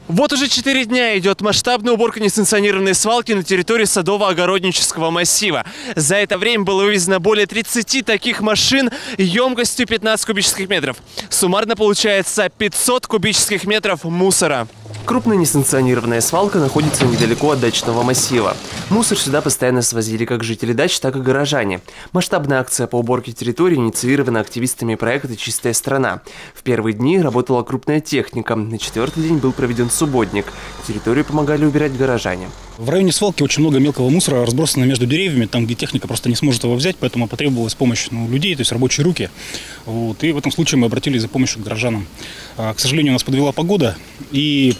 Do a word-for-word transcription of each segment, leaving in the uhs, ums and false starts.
Вот уже четыре дня идет масштабная уборка несанкционированной свалки на территории садово-огороднического массива. За это время было вывезено более тридцати таких машин емкостью пятнадцать кубических метров. Суммарно получается пятьсот кубических метров мусора. Крупная несанкционированная свалка находится недалеко от дачного массива. Мусор сюда постоянно свозили как жители дач, так и горожане. Масштабная акция по уборке территории инициирована активистами проекта «Чистая страна». В первые дни работала крупная техника. На четвертый день был проведен субботник. Территорию помогали убирать горожане. В районе свалки очень много мелкого мусора разбросано между деревьями, там, где техника просто не сможет его взять, поэтому потребовалась помощь ну, людей, то есть рабочие руки. Вот. И в этом случае мы обратились за помощью к горожанам. А, к сожалению, у нас подвела погода, и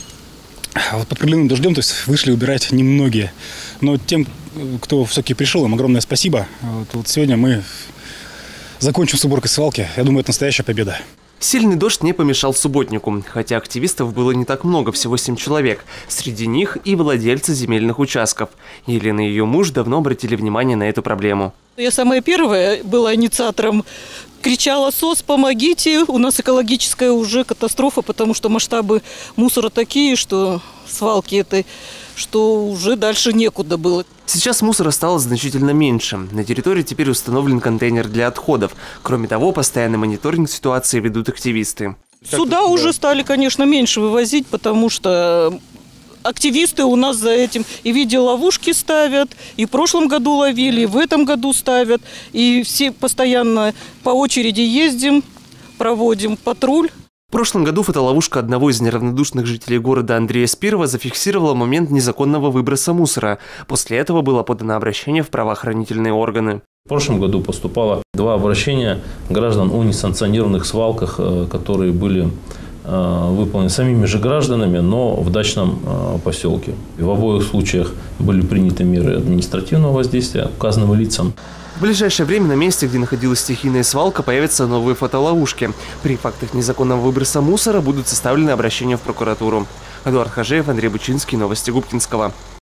вот под проливным дождем то есть, вышли убирать немногие. Но тем, кто все-таки пришел, им огромное спасибо. Вот, вот сегодня мы закончим с уборкой свалки. Я думаю, это настоящая победа. Сильный дождь не помешал субботнику, хотя активистов было не так много, всего семь человек. Среди них и владельцы земельных участков. Елена и ее муж давно обратили внимание на эту проблему. Я самая первая была инициатором. Кричала: СОС, помогите, у нас экологическая уже катастрофа, потому что масштабы мусора такие, что свалки этой, что уже дальше некуда было. Сейчас мусора стало значительно меньше. На территории теперь установлен контейнер для отходов. Кроме того, постоянный мониторинг ситуации ведут активисты. Сюда уже стали, конечно, меньше вывозить, потому что активисты у нас за этим и видеоловушки ставят, и в прошлом году ловили, и в этом году ставят. И все постоянно по очереди ездим, проводим патруль. В прошлом году фотоловушка одного из неравнодушных жителей города Андрея Спирова зафиксировала момент незаконного выброса мусора. После этого было подано обращение в правоохранительные органы. В прошлом году поступало два обращения граждан о несанкционированных свалках, которые были выполнены самими же гражданами, но в дачном поселке. И в обоих случаях были приняты меры административного воздействия указанным лицам. В ближайшее время на месте, где находилась стихийная свалка, появятся новые фотоловушки. При фактах незаконного выброса мусора будут составлены обращения в прокуратуру. Эдуард Хажеев, Андрей Бучинский, новости Губкинского.